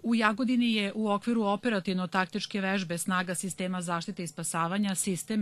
U Jagodini je u okviru operativno-taktičke vežbe snaga sistema zaštite i spasavanja Sistem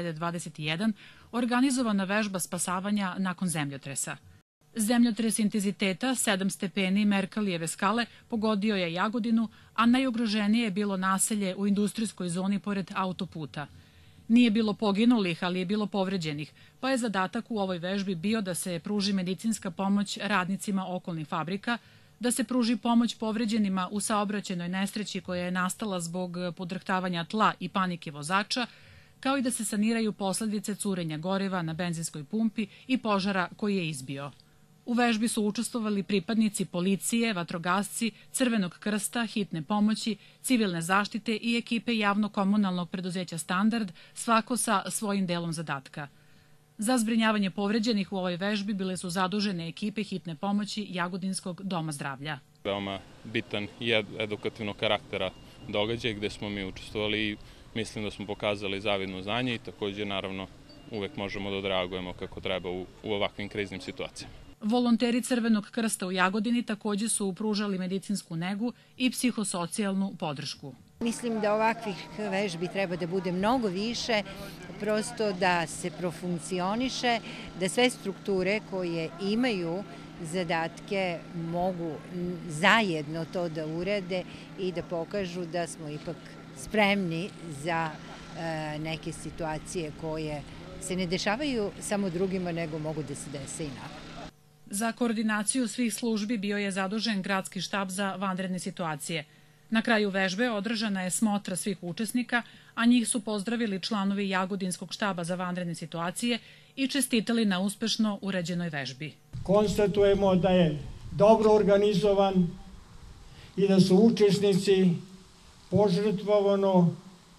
2021 organizovana vežba spasavanja nakon zemljotresa. Zemljotres intenziteta 7 stepeni Merkalijeve skale pogodio je Jagodinu, a najugroženije je bilo naselje u industrijskoj zoni pored autoputa. Nije bilo poginulih, ali je bilo povređenih, pa je zadatak u ovoj vežbi bio da se pruži medicinska pomoć radnicima okolnih fabrika, da se pruži pomoć povređenima u saobraćajnoj nesreći koja je nastala zbog podrhtavanja tla i panike vozača, kao i da se saniraju posledice curenja goriva na benzinskoj pumpi i požara koji je izbio. U vežbi su učestvovali pripadnici policije, vatrogasci, Crvenog krsta, hitne pomoći, civilne zaštite i ekipe javno-komunalnog preduzeća Standard, svako sa svojim delom zadatka. Za zbrinjavanje povređenih u ovoj vežbi bile su zadužene ekipe hitne pomoći Jagodinskog doma zdravlja. Veoma bitan i edukativnog karaktera događaj gde smo mi učestvovali i mislim da smo pokazali zavidno znanje i takođe naravno uvek možemo da odreagujemo kako treba u ovakvim kriznim situacijama. Volonteri Crvenog krsta u Jagodini takođe su pružali medicinsku negu i psihosocijalnu podršku. Mislim da ovakvih vežbi treba da bude mnogo više, prosto da se profunkcioniše, da sve strukture koje imaju zadatke mogu zajedno to da urede i da pokažu da smo ipak spremni za neke situacije koje se ne dešavaju samo drugima, nego mogu da se dese i nama. Za koordinaciju svih službi bio je zadužen Gradski štab za vanredne situacije. Na kraju vežbe održana je smotra svih učesnika, a njih su pozdravili članovi Jagodinskog štaba za vanredne situacije i čestitali na uspešno urađenoj vežbi. Konstatujemo da je dobro organizovan i da su učesnici požrtvovano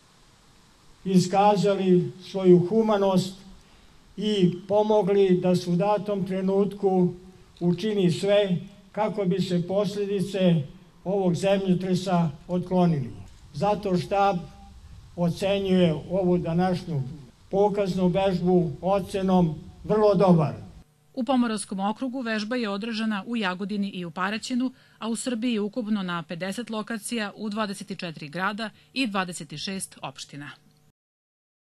iskazali svoju humanost i pomogli da se u datom trenutku učini sve kako bi se posljedice ovog zemljotresa otklonili. Zato štab ocenjuje ovu današnju pokaznu vežbu ocenom vrlo dobar. U Pomoravskom okrugu vežba je održana u Jagodini i u Paraćinu, a u Srbiji ukupno na 50 lokacija u 24 grada i 26 opština.